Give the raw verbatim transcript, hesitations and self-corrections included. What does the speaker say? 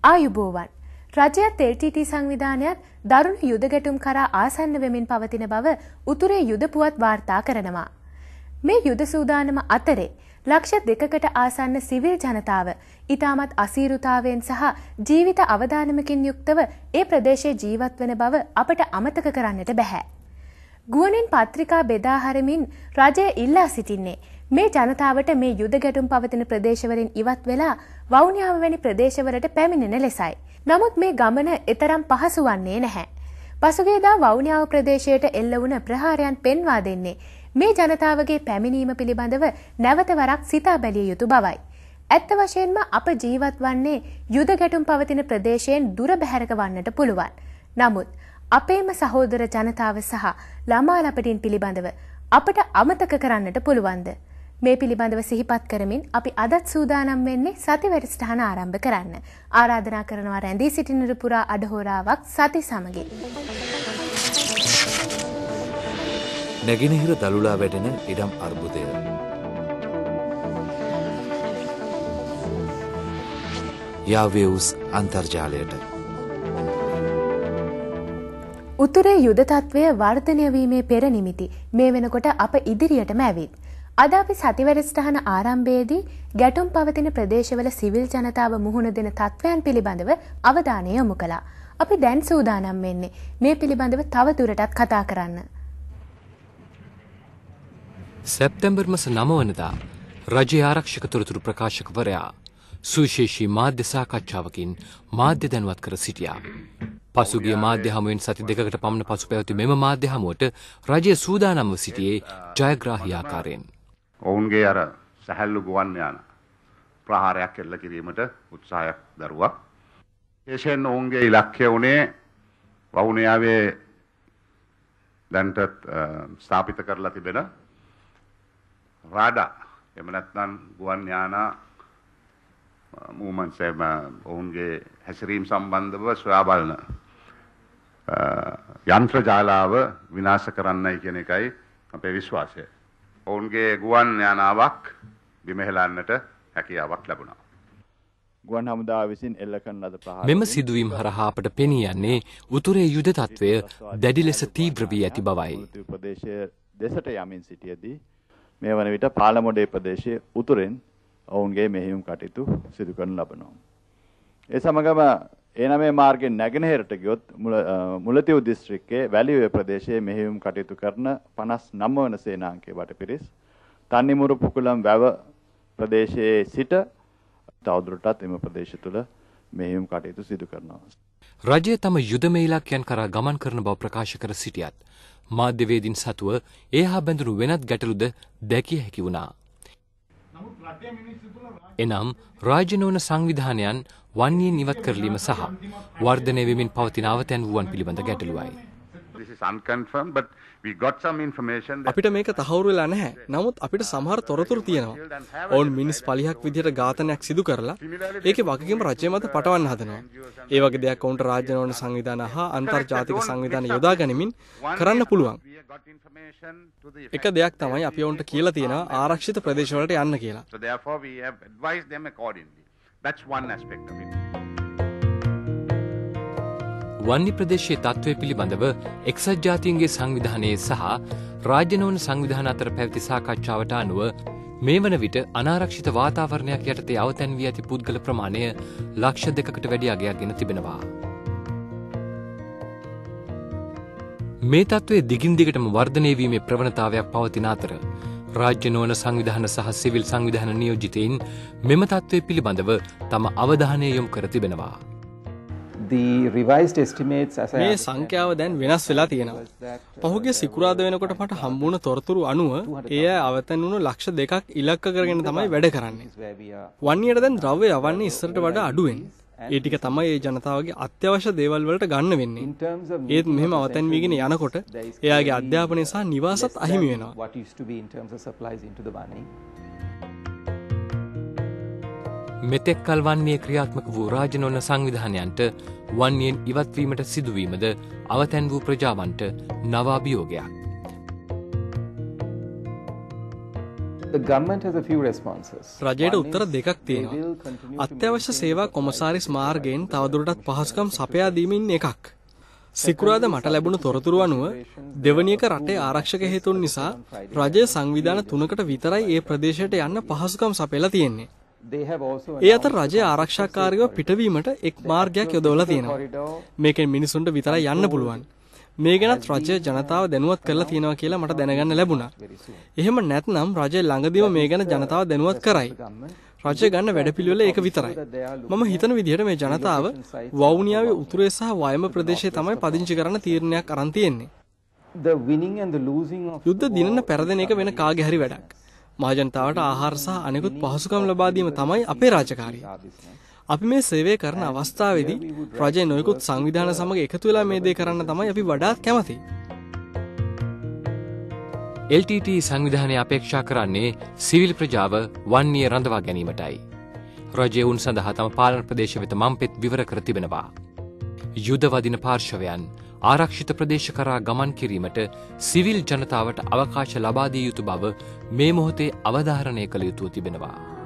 ආයුබෝවන් රජයත් L T T සංවිධානයත් දරුණු යුද ගැටුම් කරා ආසන්න වෙමින් පවතින බව උතුරේ යුද පුවත් වාර්තා කරනවා. මේ යුද සූදානම අතරේ ලක්ෂ දෙකකට ආසන්න සිවිල් ජනතාව ඉතාමත් අසීරුතාවයෙන් සහ ජීවිත අවදානමකින් යුක්තව ඒ ප්‍රදේශයේ ජීවත් වන බව අපට අමතක කරන්නට බැහැ. ගුවනින් පත්‍රිකා බෙදා හරිමින් රජය ඉල්ලා සිටින්නේ මේ ජනතාවට මේ යුද ගැටුම් පවතින ප්‍රදේශවලින් ඉවත් වෙලා වවුනියාව වැනි ප්‍රදේශවලට පැමිණෙන ලෙසයි. නමුත් මේ ගමන එතරම් පහසු වන්නේ නැහැ. පසුගියදා වවුනියාව ප්‍රදේශයට එල්ල වුණ ප්‍රහාරයන් පෙන්වා දෙන්නේ මේ ජනතාවගේ පැමිණීම පිළිබඳව නැවත වරක් සිතා බැලිය යුතු බවයි. ඇත්ත වශයෙන්ම අප ජීවත් වන්නේ යුද ගැටුම් පවතින ප්‍රදේශයෙන් දුර බැහැරක වන්නට පුළුවන්. නමුත් අපේම සහෝදර ජනතාව සහ ළමා ලපටින් පිළිබඳව අපට අමතක කරන්නට පුළුවන්ද? මේ පිළිබඳව සිහිපත් කරමින් අපි අදත් සූදානම් වෙන්නේ සති වැඩසටහන ආරම්භ කරන්න. ආරාධනා කරනවා රැඳී සිටින පුරා අඩහෝරාවක් සති සමගින්. නැගෙනහිර දළුලා වැඩෙන ඉඩම් අර්බුදය. යාවේවුස් අන්තර්ජාලයට. උතුරේ යුද තත්වය වර්ධනය වීමේ පෙර නිමිති මේ වෙනකොට අප ඉදිරියටම ඇවිත්. අද අපි සති වැඩසටහන ආරම්භයේදී ගැටුම් පවතින ප්‍රදේශවල සිවිල් ජනතාව මුහුණ දෙන තත්ත්වයන් පිළිබඳව අවධානය යොමු කළා. අපි දැන් සූදානම් වෙන්නේ මේ පිළිබඳව තව දුරටත් කතා කරන්න. සැප්තැම්බර් මාස නවය වනදා රජයේ ආරක්ෂක තොරතුරු ප්‍රකාශකවරයා සුවිශේෂී මාධ්‍ය සාකච්ඡාවකින් මාධ්‍ය දැනුවත් කර සිටියා. පසුගිය මාධ්‍ය හමුවෙන් සති දෙකකට පමණ පසු පැවති මෙම මාධ්‍ය හමුවට රජය සූදානම්ව සිටියේ ජයග්‍රාහී ආකාරයෙන්. ඔවුන්ගේ අර සැහැල්ලු ගුවන් යාන ප්‍රහාරයක් එල්ල කිරීමට උත්සාහයක් දරුවා. විශේෂයෙන් ඔවුන්ගේ ඉලක්කය වුණේ වවුනියාවේ දැන්ට ස්ථාපිත කරලා තිබෙන රාඩා එහෙම නැත්නම් ගුවන් යාන මූවමන්ට්ස් එම ඔවුන්ගේ හැසිරීම සම්බන්ධව සොයා බලන යන්ත්‍ර ජාලාව විනාශ කරන්නයි කියන එකයි අපේ විශ්වාසය. ඔවුන්ගේ ගුවන් යානාවක් බිමහෙලන්නට හැකියාවක් ලැබුණා. ගුවන් හමුදාව විසින් එල්ල කරන ලද ප්‍රහාර මෙම සිදුවීම් හරහා අපට පෙනී යන්නේ උතුරේ යුද තත්වය දැඩි ලෙස තීව්‍ර වී ඇති බවයි. ප්‍රදේශයේ දෙසට යමින් සිටියේදී මේ වන විට පාලමොඩේ ප්‍රදේශයේ උතුරෙන් ඔවුන්ගේ මෙහෙයුම් කටයුතු සිදු කරනු ලබනවා. ඒ සමගම ඒනමේ මාර්ගයෙන් නැගෙනහිරට ගියොත් මුලතිව් දිස්ත්‍රික්කයේ වැලිඔය ප්‍රදේශයේ මෙහෙයුම් කටයුතු කරන පනස් නවය වන සේනාංකයේ වටපිරිස් තන්නිමුරු පුකුලම් වැව ප්‍රදේශයේ සිට තවදුරටත් එම ප්‍රදේශ තුළ මෙහෙයුම් කටයුතු සිදු කරනවා. රජය තම යුදමය ඉලක්කයන් කරා ගමන් කරන බව ප්‍රකාශ කර සිටියත් මාධ්‍යවේදීන් සතුව ඒ හා බැඳුණු වෙනත් ගැටලුද දැකිය හැකි වුණා. එනම් රාජ්‍ය නොවන සංවිධානයන් වන්නියෙන් ඉවත් කරලීම සහ වර්ධනය වෙමින් පවතින අවතැන්වුවන් පිළිබඳ ගැටලුවයි. අපිට මේක තහවුරු වෙලා නැහැ. නමුත් අපිට සමහර තොරතුරු තියෙනවා. ඔවුන් මිනිස් පලිහක් විදිහට ඝාතනයක් සිදු කරලා ඒකේ වගකීම රජය මත පටවන්න හදනවා. ඒ වගේ දෙයක් ඔවුන්ට රාජ්‍ය නොවන සංවිධාන හා අන්තර්ජාතික සංවිධාන යොදා ගනිමින් කරන්න පුළුවන්. එක දෙයක් තමයි අපි ඔවුන්ට කියලා තියෙනවා ආරක්ෂිත ප්‍රදේශවලට යන්න කියලා. වන්නි ප්‍රදේශයේ තත්ත්වය පිළිබඳව එක්සත් ජාතීන්ගේ සංවිධානයේ සහ රාජ්‍ය නොවන සංවිධාන අතර පැවති සාකච්ඡාවට අනුව මේ වන විට අනාරක්ෂිත වාතාවරණයක් යටතේ අවතැන් වී ඇති පුද්ගල ප්‍රමාණය ලක්ෂ දෙකකට වැඩි අගයක් ගෙන තිබෙනවා. මේ තත්ත්වයේ දිගින් දිගටම වර්ධනය වීමේ ප්‍රවණතාවයක් පවතින අතර රාජ්‍ය නොවන සංවිධාන සහ සිවිල් සංවිධාන නියෝජිතයින් මෙම තත්ත්වය පිළිබඳව තම අවධානය යොමු කර තිබෙනවා. මේ සංඛ්‍යාව දැන් වෙනස් වෙලා තියෙනවා. පහුගිය සිකුරාදා වෙනකොට මට හම්බුණ තොරතුරු අනුව ඒ අය අවතැන් වුණු ලක්ෂ දෙකක් ඉලක්ක කරගෙන තමයි වැඩ කරන්නේ. වන්නියට දැන් ද්‍රව්‍ය යවන්නේ ඉස්සරට වඩා අඩුවෙන්. ඒ ටික තමයි ඒ ජනතාවගේ අත්‍යවශ්‍ය දේවල් වලට ගන්න වෙන්නේ. ඒත් මෙහෙම අවතැන් වීගෙන යනකොට එයාගේ අධ්‍යාපනය සහ නිවාසත් අහිමි වෙනවා. මෙතෙක් කල් වන්නේ ක්‍රියාත්මක වූ රාජ්‍ය නොවන සංවිධානයන්ට වන්නියෙන් ඉවත්වීමට සිදුවීමද අවතැන් වූ ප්‍රජාවන්ට නව අභියෝගයක්. The government has a few responses. රජයට උත්තර දෙකක් තියෙනවා. අත්‍යවශ්‍ය සේවා කොමසාරිස් මාර්ගයෙන් තවදුරටත් පහසුකම් සපයා දීමින් එකක්. සිකුරාදා මට ලැබුණු තොරතුරු අනුව දෙවැනි එක රටේ ආරක්ෂක හේතුන් නිසා රජයේ සංවිධාන තුනකට විතරයි ඒ ප්‍රදේශයට යන්න පහසුකම් සපයලා තියෙන්නේ. ඒ අතර රජයේ ආරක්ෂාකාරීව පිටවීමට එක් මාර්ගයක් යොදවලා තියෙනවා. මේකෙන් මිනිසුන්ට විතරයි යන්න පුළුවන්. මේ ගැනත් රජය ජනතාව දැනුවත් කරලා තියෙනවා කියලා මට දැනගන්න ලැබුණා. එහෙම නැත්නම් රජය ළඟදීම මේ ගැන ජනතාව දැනුවත් කරයි. රජය ගන්න වැඩපිළිවෙල ඒක විතරයි. මම හිතන විදිහට මේ ජනතාව වවුනියාවේ උතුරේ සහ වයඹ ප්‍රදේශයේ තමයි පදිංචි කරන්න තීරණයක් අරන් තියෙන්නේ. යුද්ධ දිනන පෙරදෙන එක වෙන කාගේ හරි වැඩක්. මහජනතාවට ආහාර සහ අනෙකුත් පහසුකම් ලබා දීම තමයි අපේ රාජකාරිය. අපි මේ සේවය කරන අවස්ථාවේදී රජයේ නොයෙකුත් සංවිධාන සමග එකතු වෙලා මේ දේ කරන්න තමයි අපි වඩාත් කැමති. එල් ටී ටී සංවිධානය අපේක්ෂා කරන්නේ සිවිල් ප්‍රජාව වන්නිය රඳවා ගැනීමටයි. රජය උන් සඳහා තම පාලන ප්‍රදේශ වෙත මම්පෙත් විවර කර තිබෙනවා. යුද වදින පාර්ශවයන් ආරක්ෂිත ප්‍රදේශ කරා ගමන් කිරීමට සිවිල් ජනතාවට අවකාශ ලබා දිය යුතු බව මේ මොහොතේ අවධාරණය කළ යුතුව තිබෙනවා.